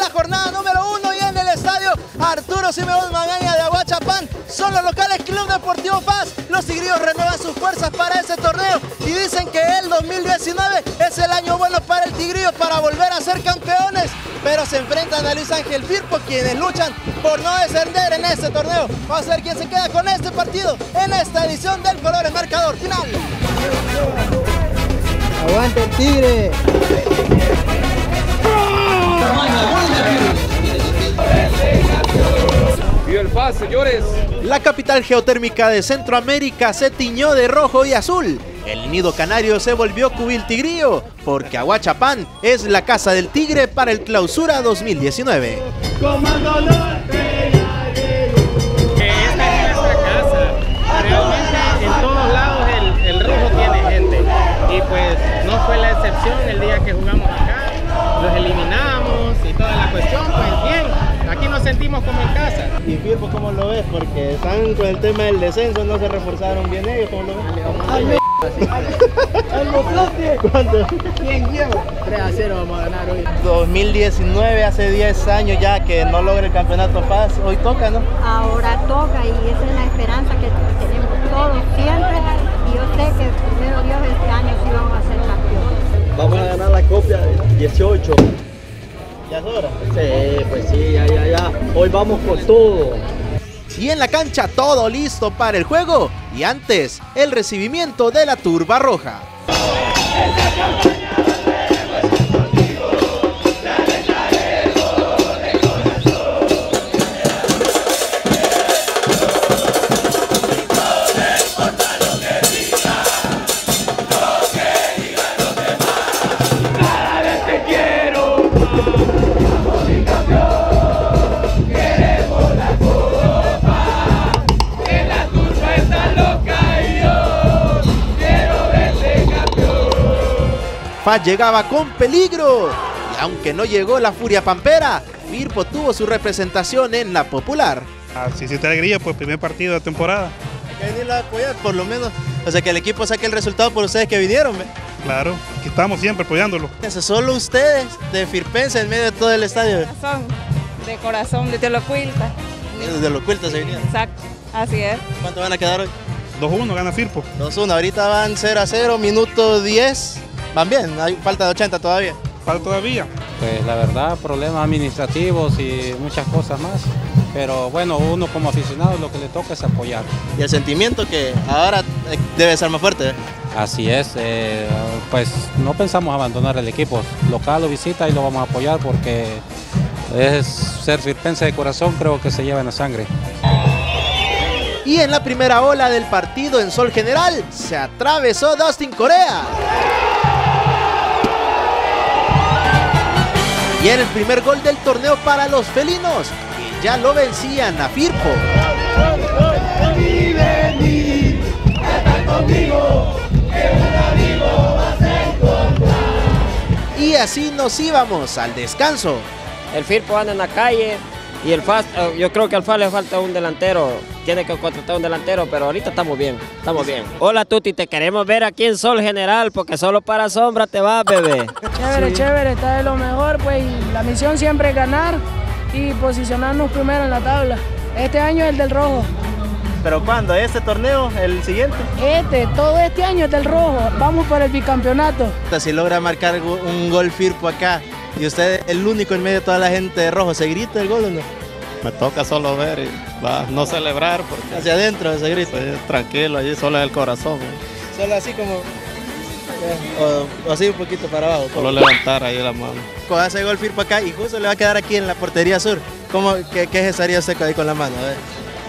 la jornada número 1 y en el estadio Arturo Simeón Magaña de Aguachapán. Son los locales Club Deportivo Paz. Los tigrillos renuevan sus fuerzas para ese torneo y dicen que el 2019 es el año bueno para el tigrillo para volver a ser campeones. Pero se enfrentan a Luis Ángel Firpo, quienes luchan por no descender en este torneo. Vamos a ver quién se queda con este partido en esta edición del Colores Marcador Final. ¡Aguante el Tigre! ¡Viva el Paz, señores! La capital geotérmica de Centroamérica se tiñó de rojo y azul. El nido canario se volvió cubil tigrillo, porque Aguachapán es la casa del Tigre para el Clausura 2019. Comando Norte, esta es nuestra casa. Realmente en todos lados el rojo tiene gente. Y pues no fue la excepción el día que jugamos acá. Los eliminamos y toda la cuestión, pues bien. Aquí nos sentimos como en casa. ¿Y Firpo cómo lo ves? Porque están con el tema del descenso, no se reforzaron bien ellos, ¿cómo lo ves? ¿Cuánto? ¿Quién lleva? 3-0 vamos a ganar hoy. 2019, hace 10 años ya que no logra el campeonato Paz, hoy toca, ¿no? Ahora toca y esa es la esperanza que tenemos todos siempre y yo sé que primero Dios este año sí vamos a ser campeones. Vamos a ganar la copia 18. ¿Ya es hora? Sí, pues sí, ya. Hoy vamos con todo. Y en la cancha todo listo para el juego. Y antes, el recibimiento de la turba roja. Paz llegaba con peligro y aunque no llegó la furia pampera, Firpo tuvo su representación en la popular. Si siente alegría, pues primer partido de temporada. Hay que venirlo a apoyar por lo menos, o sea que el equipo saque el resultado por ustedes que vinieron. ¿Ve? Claro, aquí estamos siempre apoyándolo. Solo ustedes de Firpense en medio de todo el estadio. De corazón, de Tolocuilta. Desde los Cuiltas se vinieron. Exacto, así es. ¿Cuánto van a quedar hoy? 2-1 gana Firpo. 2-1, ahorita van 0-0, minuto 10. Van bien, hay falta de 80 todavía. ¿Falta todavía? Pues la verdad, problemas administrativos y muchas cosas más. Pero bueno, uno como aficionado lo que le toca es apoyar. Y el sentimiento que ahora debe ser más fuerte. Así es, pues no pensamos abandonar el equipo. Local o visita y lo vamos a apoyar porque es ser firpense de corazón, creo que se lleva en la sangre. Y en la primera ola del partido en Sol General se atravesó Dustin Corea. Y en el primer gol del torneo para los felinos, que ya lo vencían a Firpo. Y así nos íbamos al descanso. El Firpo anda en la calle y el FAS, yo creo que al FAS le falta un delantero. Tiene que contratar un delantero, pero ahorita estamos bien, estamos bien. Hola Tuti, te queremos ver aquí en Sol General, porque solo para sombra te vas, bebé. Chévere, chévere, está de lo mejor, pues y la misión siempre es ganar y posicionarnos primero en la tabla. Este año es el del rojo. ¿Pero cuándo? ¿Este torneo? ¿El siguiente? Todo este año es del rojo, vamos por el bicampeonato. Si logra marcar un gol Firpo acá y usted el único en medio de toda la gente de rojo, ¿se grita el gol o no? Me toca solo ver y no celebrar porque hacia adentro se grita. Tranquilo, allí solo es el corazón. Solo así como o así un poquito para abajo. Solo levantar ahí la mano. Cuando hace gol Firpo acá y justo le va a quedar aquí en la portería sur. ¿Qué gestaría usted ahí con la mano? A ver.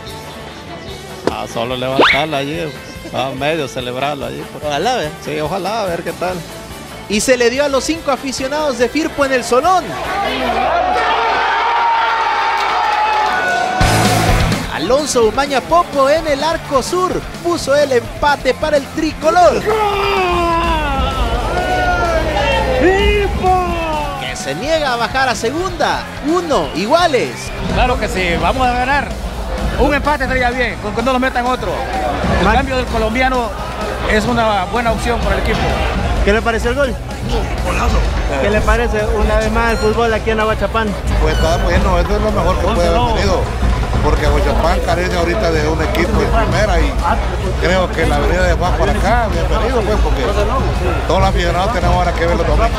Solo levantarla allí, a medio celebrarlo allí. Ojalá, ¿ve? Sí, ojalá, a ver qué tal. Y se le dio a los 5 aficionados de Firpo en el Solón. Alonso Umaña Popo en el arco sur puso el empate para el tricolor. Que se niega a bajar a segunda. 1 iguales. Claro que sí, vamos a ganar. Un empate estaría bien, con que no lo metan otro. El cambio del colombiano es una buena opción para el equipo. ¿Qué le pareció el gol? bien. ¿Qué le parece una vez más el fútbol aquí en Aguachapán? Pues está bueno, eso es lo mejor que puede haber tenido, porque Aguachapán carece ahorita de un equipo en primera y creo que la venida de Juan para acá, bienvenido pues, porque todos los aficionados tenemos ahora que ver los domingos.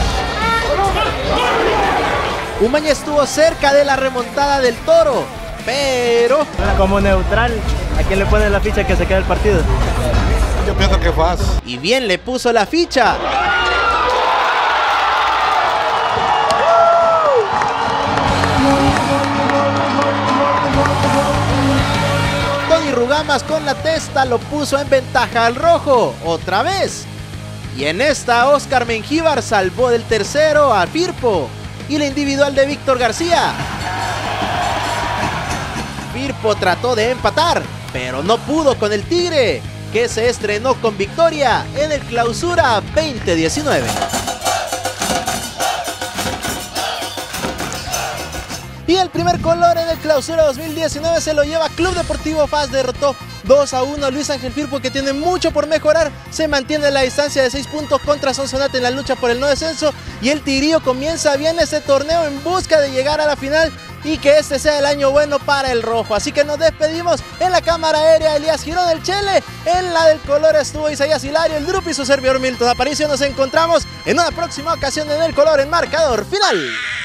Umaña estuvo cerca de la remontada del Toro, pero como neutral, ¿a quién le pone la ficha que se queda el partido? Yo pienso que FAS. Y bien le puso la ficha. Tony Rugamas con la testa lo puso en ventaja al rojo, otra vez. Y en esta, Oscar Mengíbar salvó del tercero a Firpo. Y la individual de Víctor García. Firpo trató de empatar, pero no pudo con el Tigre, que se estrenó con victoria en el Clausura 2019. Y el primer color en el Clausura 2019 se lo lleva Club Deportivo FAS. Derrotó 2-1 a Luis Ángel Firpo, que tiene mucho por mejorar. Se mantiene la distancia de 6 puntos contra Sonsonate en la lucha por el no descenso. Y el Tigrillo comienza bien este torneo en busca de llegar a la final y que este sea el año bueno para el rojo. Así que nos despedimos. En la cámara aérea Elías Girón, el Chele. En la del color estuvo Isaías Hilario, el Drupi y su servidor Milton Aparicio. Nos encontramos en una próxima ocasión en el color en marcador final.